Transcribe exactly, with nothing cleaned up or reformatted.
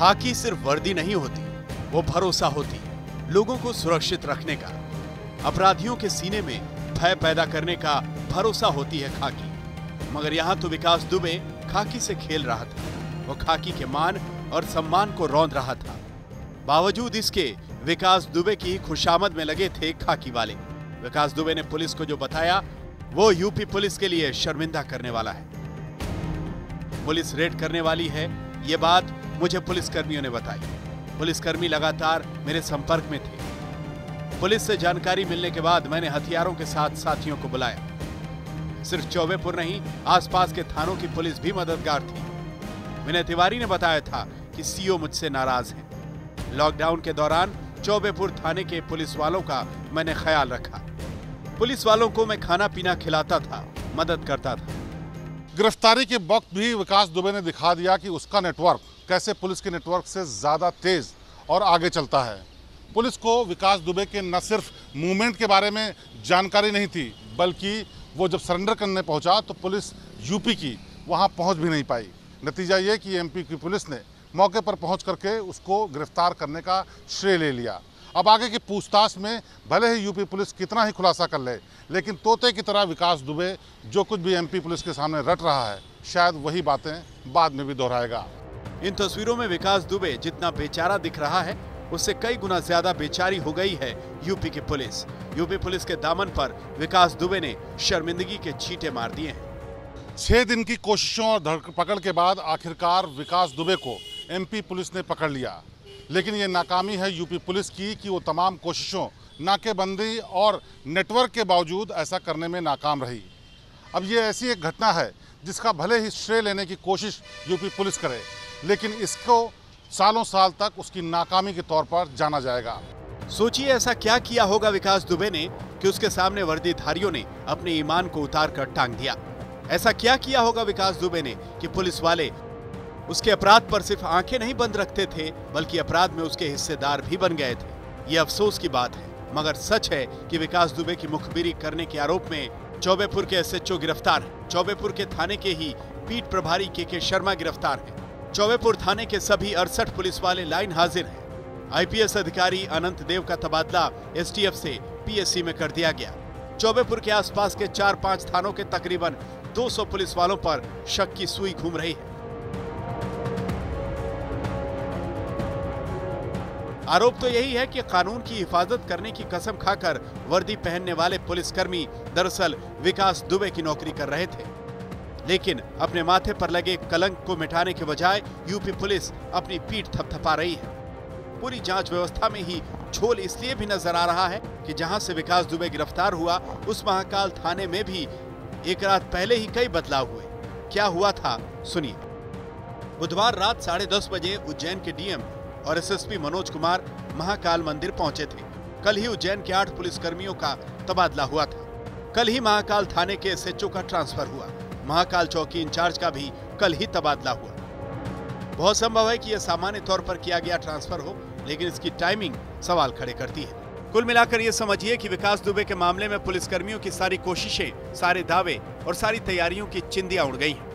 खाकी सिर्फ वर्दी नहीं होती, वो भरोसा होती है लोगों को सुरक्षित रखने का। अपराधियों के सीने में भय पैदा करने का भरोसा होती है खाकी। मगर यहाँ तो विकास दुबे खाकी से खेल रहा था। वो खाकी के मान और सम्मान को रौंद रहा था। बावजूद इसके विकास दुबे की खुशामद में लगे थे खाकी वाले। विकास दुबे ने पुलिस को जो बताया वो यूपी पुलिस के लिए शर्मिंदा करने वाला है। पुलिस रेड करने वाली है, ये बात मुझे पुलिसकर्मियों ने बताई। पुलिसकर्मी लगातार मेरे संपर्क में थे। पुलिस से जानकारी मिलने के बाद मैंने हथियारों के साथ साथियों को बुलाया। सिर्फ चौबेपुर नहीं, आसपास के थानों की पुलिस भी मददगार थी। विनय तिवारी ने बताया था कि सीओ मुझसे नाराज है। लॉकडाउन के दौरान चौबेपुर थाने के पुलिस वालों का मैंने ख्याल रखा। पुलिस वालों को मैं खाना पीना खिलाता था, मदद करता था। गिरफ्तारी के वक्त भी विकास दुबे ने दिखा दिया कि उसका नेटवर्क कैसे पुलिस के नेटवर्क से ज़्यादा तेज और आगे चलता है। पुलिस को विकास दुबे के न सिर्फ मूवमेंट के बारे में जानकारी नहीं थी, बल्कि वो जब सरेंडर करने पहुंचा तो पुलिस यूपी की वहां पहुंच भी नहीं पाई। नतीजा ये कि एमपी की पुलिस ने मौके पर पहुंच करके उसको गिरफ्तार करने का श्रेय ले लिया। अब आगे की पूछताछ में भले ही यूपी पुलिस कितना ही खुलासा कर ले, लेकिन तोते की तरह विकास दुबे जो कुछ भी एमपी पुलिस के सामने रट रहा है, शायद वही बातें बाद में भी दोहराएगा। इन तस्वीरों में विकास दुबे जितना बेचारा दिख रहा है, उससे कई गुना ज्यादा बेचारी हो गई है यूपी की पुलिस। यूपी पुलिस के दामन पर विकास दुबे ने शर्मिंदगी के छींटे मार दिए हैं। छह दिन की कोशिशों और धरपकड़ के बाद आखिरकार विकास दुबे को एमपी पुलिस ने पकड़ लिया, लेकिन ये नाकामी है यूपी पुलिस की कि वो तमाम कोशिशों, नाकेबंदी और नेटवर्क के बावजूद ऐसा करने में नाकाम रही। अब ये ऐसी एक घटना है जिसका भले ही श्रेय लेने की कोशिश यूपी पुलिस करे, लेकिन इसको सालों साल तक उसकी नाकामी के तौर पर जाना जाएगा। सोचिए ऐसा क्या किया होगा विकास दुबे ने कि उसके सामने वर्दीधारियों ने अपने ईमान को उतार कर टांग दिया। ऐसा क्या किया होगा विकास दुबे ने कि पुलिस वाले उसके अपराध पर सिर्फ आंखें नहीं बंद रखते थे, बल्कि अपराध में उसके हिस्सेदार भी बन गए थे। ये अफसोस की बात है, मगर सच है कि विकास दुबे की मुखबिरी करने के आरोप में चौबेपुर के एसएचओ गिरफ्तार है। चौबेपुर के थाने के ही पीठ प्रभारी के के शर्मा गिरफ्तार है। चौबेपुर थाने के सभी अड़सठ पुलिस वाले लाइन हाजिर हैं। आईपीएस अधिकारी अनंत देव का तबादला एसटीएफ से पीएससी में कर दिया गया। चौबेपुर के आसपास के चार पांच थानों के तकरीबन दो सौ पुलिस वालों पर शक की सुई घूम रही है। आरोप तो यही है कि कानून की हिफाजत करने की कसम खाकर वर्दी पहनने वाले पुलिसकर्मी दरअसल विकास दुबे की नौकरी कर रहे थे, लेकिन अपने माथे पर लगे कलंक को मिटाने के बजाय यूपी पुलिस अपनी पीठ थपथपा रही है। पूरी जांच व्यवस्था में ही झोल इसलिए भी नजर आ रहा है कि जहां से विकास दुबे गिरफ्तार हुआ, उस महाकाल थाने में भी एक रात पहले ही कई बदलाव हुए। क्या हुआ था, सुनिए। बुधवार रात साढ़े दस बजे उज्जैन के डीएम और एसएसपी मनोज कुमार महाकाल मंदिर पहुंचे थे। कल ही उज्जैन के आठ पुलिसकर्मियों का तबादला हुआ था। कल ही महाकाल थाने के एसएचओ का ट्रांसफर हुआ। महाकाल चौकी इंचार्ज का भी कल ही तबादला हुआ। बहुत संभव है कि यह सामान्य तौर पर किया गया ट्रांसफर हो, लेकिन इसकी टाइमिंग सवाल खड़े करती है। कुल मिलाकर ये समझिए कि विकास दुबे के मामले में पुलिसकर्मियों की सारी कोशिशें, सारे दावे और सारी तैयारियों की चिंदियां उड़ गई हैं।